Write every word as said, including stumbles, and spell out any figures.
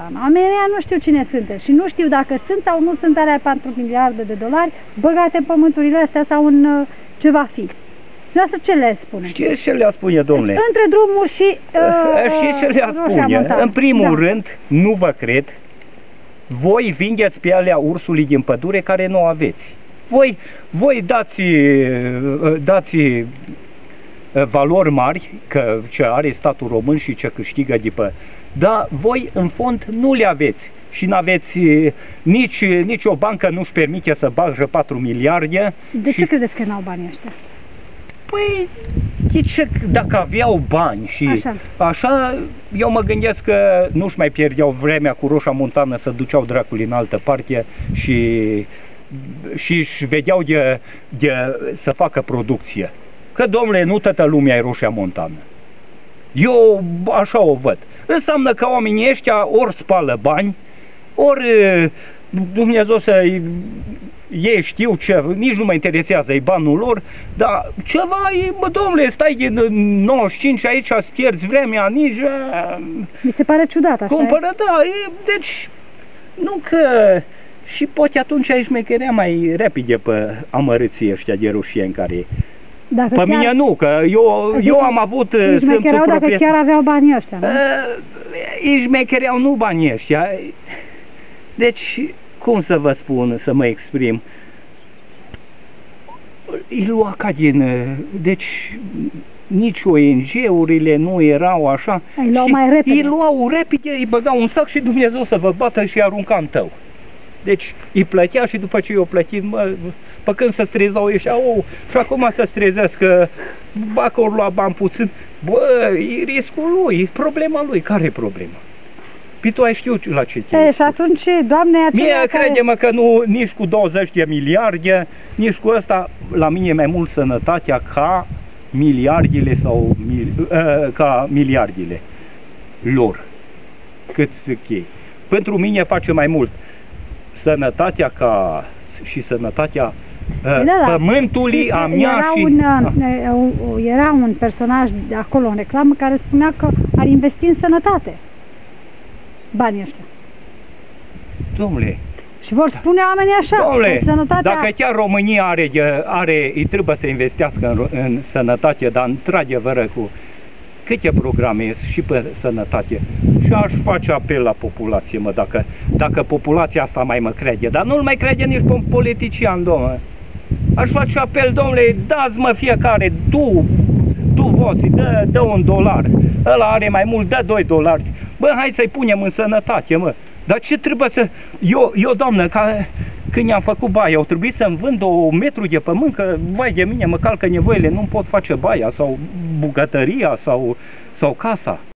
Montana. Oamenii nu știu cine sunteți și nu știu dacă sunt sau nu sunt alea patru miliarde de dolari băgate în pământurile astea sau în uh, ceva fix. Asta ce le spune? Știți ce le spune, domnule? Deci, între drumul și uh, Știți ce le spune? În primul da. rând, nu vă cred, voi vindeți pe alea ursului din pădure care nu aveți. Voi, voi dați, dați valori mari, că ce are statul român și ce câștigă de pe... Dar voi, în fond, nu le aveți. Și nu aveți nici, nici o bancă nu-și permite să bage patru miliarde. De și... ce credeți că n-au banii ăștia? Păi, ce, dacă aveau bani și așa. așa, eu mă gândesc că nu-și mai pierdeau vremea cu Roșia Montană să duceau dracului în altă parte și și își vedeau de, de să facă producție. Că, domnule, nu toată lumea e Roșia Montană. Eu așa o văd. Înseamnă că oamenii ăștia ori spală bani, ori Dumnezeu să ei știu ce, nici nu mă interesează, e banul lor, dar ceva e, bă, domnule, stai din nouăzeci și cinci aici, să pierzi vremea, nici... Mi se pare ciudat, așa cumpără, da, e, deci, nu că... Și poate atunci aici șmecherea mai repede pe amărâții ăștia de rușieni care... Dacă pe chiar... mine nu, că eu, adică eu am avut... Îi șmechereau dacă propriet... chiar aveau banii ăștia, nu? Îi șmechereau nu banii ăștia. Deci, cum să vă spun, să mă exprim? Îi lua ca din... Deci, nici O N G-urile nu erau așa. Îi luau mai repede. Îi luau repede, îi băgau un sac și Dumnezeu să vă bată și arunca în tău. Deci îi plătea și după ce i-o plătit, mă, pe când se strezeau ăștia, oh, și acum să strezesc că dacă ori lua bani puțin, bă, e riscul lui, e problema lui. Care e problema? Păi tu ai știut la ce te. E, și atunci, Doamne, mie care... crede-mă că nu, nici cu douăzeci de miliarde, nici cu ăsta, la mine e mai mult sănătatea ca miliardele sau mil, uh, ca miliardele lor. Cât zic ei. Pentru mine face mai mult sănătatea ca și sănătatea da, da. pământului, a mea era și... Un, uh, era un personaj de acolo în reclamă care spunea că ar investi în sănătate banii ăștia. Domnule... Și vor spune oamenii așa, domnule, sănătatea... dacă chiar România are, are, îi trebuie să investească în, în sănătate, dar într-adevăr cu câte programe și pe sănătate. Și aș face apel la populație, mă, dacă, dacă populația asta mai mă crede. Dar nu-l mai crede nici pe politician, domnule. Aș face apel, domnule, dați-mă fiecare, tu, tu voți, dă, dă un dolar. Ăla are mai mult, dă doi dolari. Bă, hai să-i punem în sănătate, mă. Dar ce trebuie să... Eu, eu doamnă, ca... când i-am făcut baia, au trebuit să-mi vând o metru de pământ, că, vai de mine, mă calcă nevoile, nu pot face baia, sau bucătăria, sau, sau casa.